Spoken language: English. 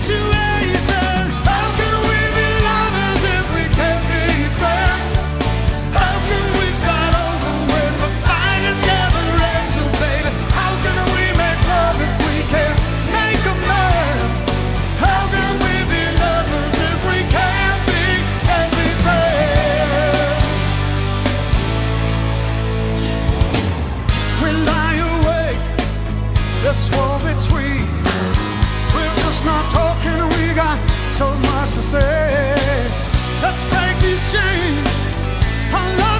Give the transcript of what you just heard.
situation. How can we be lovers if we can't be fair? How can we start over when the fire never ends, oh baby? How can we make love if we can't make amends? How can we be lovers if we can't be friends? We lie awake, this war between us. We're just not talking, we got so much to say. Let's break these chains. I love